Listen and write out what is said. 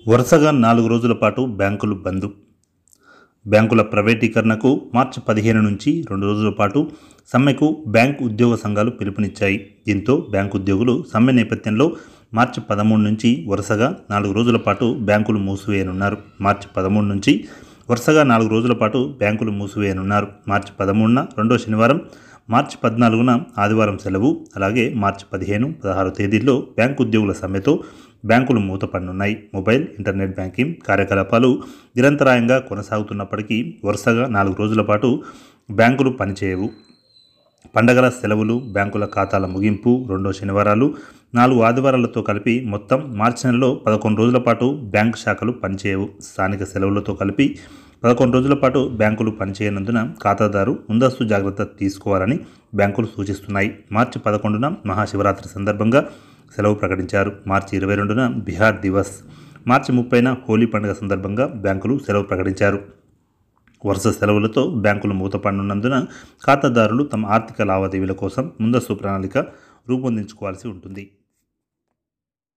వరసగా 4 రోజుల పాటు బ్యాంకులు బంద్. బ్యాంకుల ప్రైవేటీకరణకు మార్చి 15 నుంచి 2 రోజుల పాటు సమ్మెకు బ్యాంకు ఉద్యోగ సంఘాలు పిలుపునిచ్చాయి. దీంతో బ్యాంకు ఉద్యోగులు సమ్మె నేపథ్యంలో మార్చి 13 నుంచి వరుసగా 4 రోజుల పాటు బ్యాంకులు మూసివేయనున్నారు. మార్చి 13 నుంచి వరుసగా 4 రోజుల పాటు బ్యాంకులు మూసివేయనున్నారు. మార్చి 13న రెండో శనివారం, మార్చి 14న ఆదివారం సెలవు. అలాగే మార్చి 15, 16 తేదీల్లో బ్యాంకు ఉద్యోగుల సమ్మెతో బ్యాంకులు మూతపడనున్నాయి. మొబైల్, ఇంటర్నెట్ బ్యాంకింగ్ కార్యకలాపాలు నిరంతరాయంగా కొనసాగుతున్నప్పటికీ వరుసగా 4 రోజుల పాటు బ్యాంకులు పనిచేయవు. పండగల సెలవులు, బ్యాంకుల ఖాతాల ముగింపు, రెండో శనివారాలు, 4 ఆదివారాలతో కలిపి మొత్తం మార్చి నెలలో 11 రోజుల పాటు బ్యాంకు శాఖలు పనిచేయవు. స్థానిక సెలవులతో కలిపి 11 రోజుల పాటు బ్యాంకులు పనిచేయనందున ఖాతాదారు ముందస్తు జాగ్రత్త తీసుకోవాలని బ్యాంకులు సూచిస్తున్నాయి. మార్చి 11న మహాశివరాత్రి సందర్భంగా సెలవు ప్రకటించారు. మార్చి 22న బిహార్ దివస్, మార్చి 30న హోలీ పండుగ సందర్భంగా బ్యాంకులు సెలవు ప్రకటించారు. వరుస సెలవులతో బ్యాంకులు మూతపడనున్నందున ఖాతాదారులు తమ ఆర్థిక లావాదేవీల కోసం ముందస్తు ప్రణాళిక రూపొందించుకోవాల్సి ఉంటుంది.